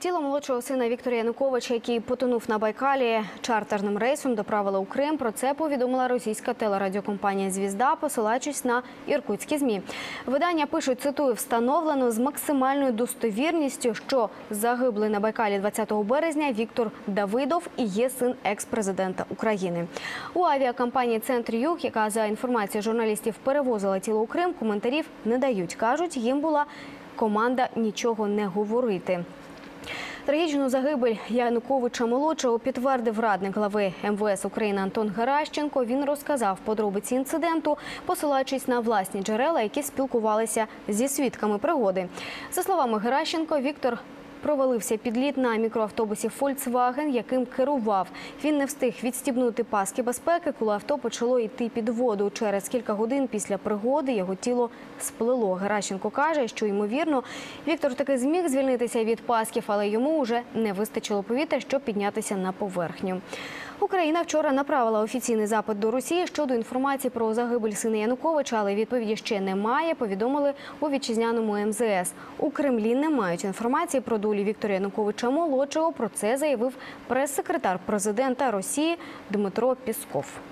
Тіло молодшого сина Віктора Януковича, який потонув на Байкалі, чартерним рейсом доправили у Крим. Про це повідомила російська телерадіокомпанія «Звізда», посилаючись на іркутські ЗМІ. Видання пишуть, цитую, «Встановлено з максимальною достовірністю, що загиблий на Байкалі 20 березня Віктор Давидов і є син екс-президента України». У авіакомпанії «Центр-Юг», яка за інформацією журналістів перевозила тіло у Крим, коментарів не дають. Кажуть, їм була команда нічого не говорити. Трагічну загибель Януковича-молодшого підтвердив радник глави МВС України Антон Геращенко. Він розказав подробиці інциденту, посилаючись на власні джерела, які спілкувалися зі свідками пригоди. За словами Геращенко, Віктор провалився під лід на мікроавтобусі «Фольксваген», яким керував. Він не встиг відстібнути паски безпеки, коли авто почало йти під воду. Через кілька годин після пригоди його тіло сплило. Геращенко каже, що, ймовірно, Віктор таки зміг звільнитися від пасків, але йому вже не вистачило повітря, щоб піднятися на поверхню. Україна вчора направила офіційний запит до Росії щодо інформації про загибель сина Януковича, але відповіді ще немає, повідомили у вітчизняному МЗС. У Кремлі не мають інформації про долю Віктора Януковича-молодшого. Про це заявив прес-секретар президента Росії Дмитро Пєсков.